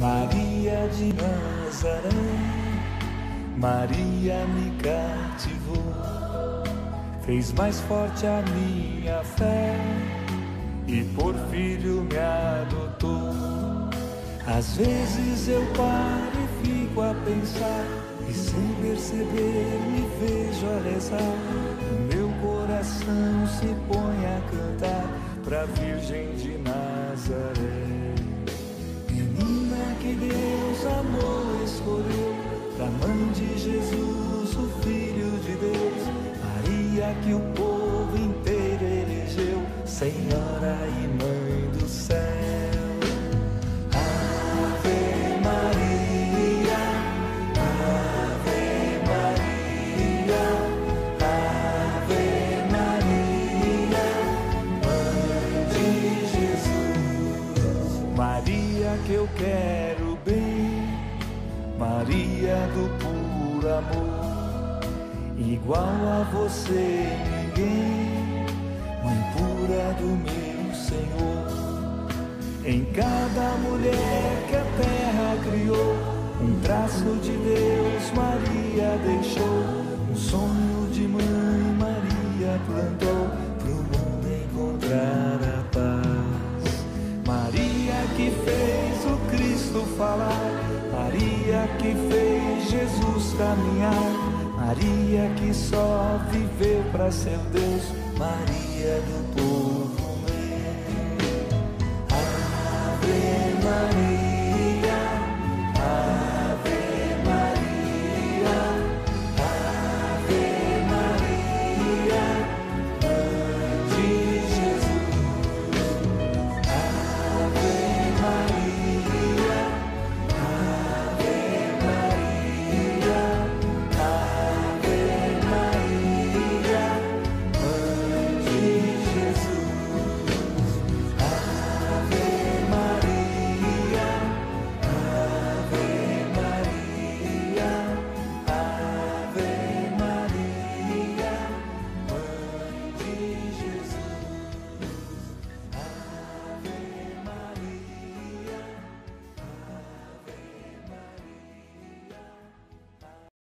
Maria de Nazaré, Maria me cativou, fez mais forte a minha fé e por filho me adotou. Às vezes eu paro e fico a pensar, e sem perceber me vejo a rezar. O meu coração se põe a cantar pra Virgem de Nazaré. Menina que Deus amou, escolheu pra mãe de Jesus, o Filho de Deus. Maria que o povo inteiro elegeu, Senhora e Mãe do céu. Ave Maria, Ave Maria, Ave Maria, Mãe de Jesus. Maria que eu quero bem, Maria do puro amor, igual a você ninguém, Mãe pura do meu Senhor. Em cada mulher que a terra criou, um traço de Deus Maria deixou. Um sonho de mãe Maria plantou, pro mundo encontrar a paz. Maria que fez o Cristo falar, Maria que fez Jesus caminhar, Maria que só viveu pra seu Deus, Maria do povo.